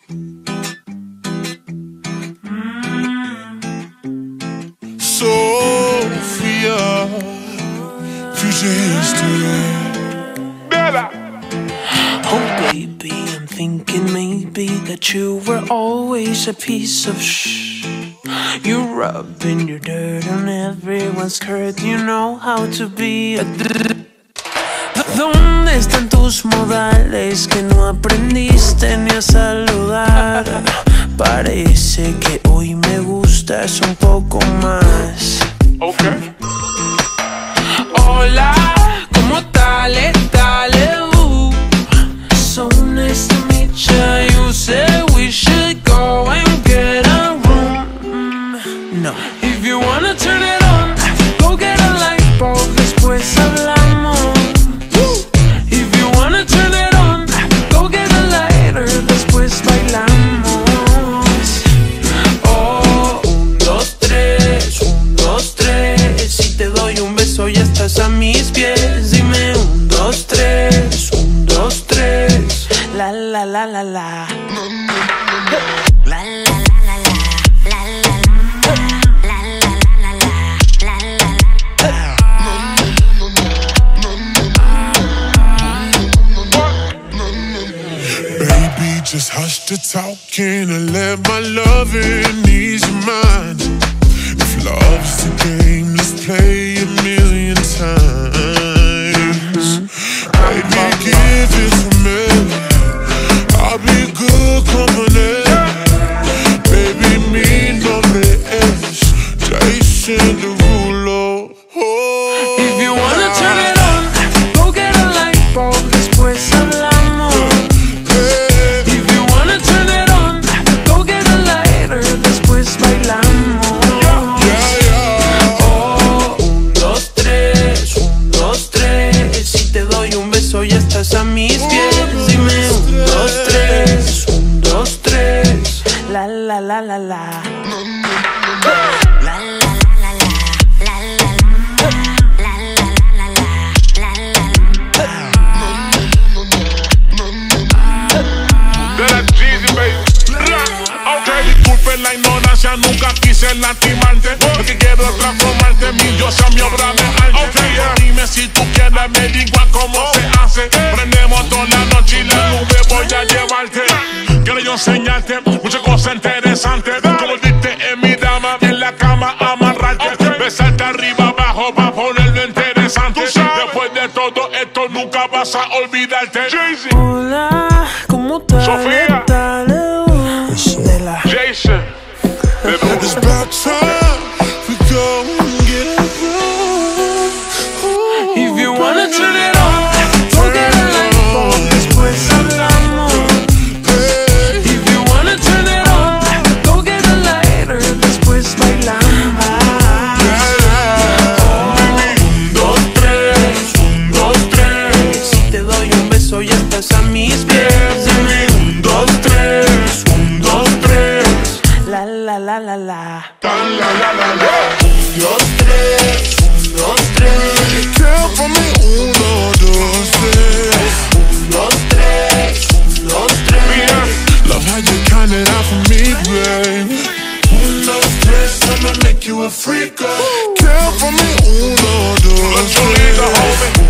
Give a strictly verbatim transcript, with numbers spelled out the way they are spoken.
Sofia, oh baby, I'm thinking maybe that you were always a piece of shh. You're rubbing your dirt on everyone's skirt. You know how to be a d. ¿Dónde están tus modales que no aprendiste ni a saludar? Parece que hoy me gustas un poco más. Okay. Hola, ¿cómo dale, dale, uh. So nice to meet ya. You said we should go and get a room. No. If you wanna turn it on, go get a lightbulb, después hablamos. If you wanna turn it on, go get a lighter, después bailamos. Oh, un, dos, tres, un, dos, tres. Si te doy un beso ya estás a mis pies. Dime un, dos, tres, un, dos, tres. La la la la la. La la la la la. La la la la la la la. Baby, just hush the talking and let my loving ease your mind. If love's the game, let's play a million times. Baby, give it to me. I'll be good company. Baby, mi nombre es Jason Derulo. Oh. If you wanna turn it on, go get a lightbulb, después hablamos. If you wanna turn it on, go get a lighter, después bailamos. Yeah, yeah. Oh, un, dos, tres, un, dos, tres. Si te doy un beso ya estás a mis pies. Dime un, dos, tres, un, dos, tres. La la la la la. La la la la la. La la la la la la De la Jeezy, baby. Ok, disculpen la ignorancia, nunca quise lastimarte. Lo que quiero es transformarte, mi diosa, mi obra de arte. Okay, yeah. Dime si tú quieres, me digas cómo se hace. Prendemos toda la noche y la nube voy a llevarte. Quiero yo enseñarte muchas cosas interesantes. Como diste en mi dama, en la cama amarrarte. Okay. Besarte arriba, abajo, pa' ponerlo interesante. Después de todo esto nunca vas a olvidarte. Jeezy. Hola, ¿cómo estás? Sofia. De la Jason. It's about time we go and get a room. If you wanna turn it on, go get a lightbulb, después hablamos. If you wanna turn it on, go get a lighter, después bailamos. Oh, un, dos, tres, un, dos, tres. Si te doy un beso ya estás a mis pies. Dime un, dos, tres, un, dos, tres. La la la la la. La la la la la. Un, dos, tres, un, dos, tres. Count for me, uno, dos, tres. Un, dos, tres, un, dos, tres. Love how you count it out for me, babe. Un, dos, tres, I'ma make you a freak. Count for me, uno, dos, tres.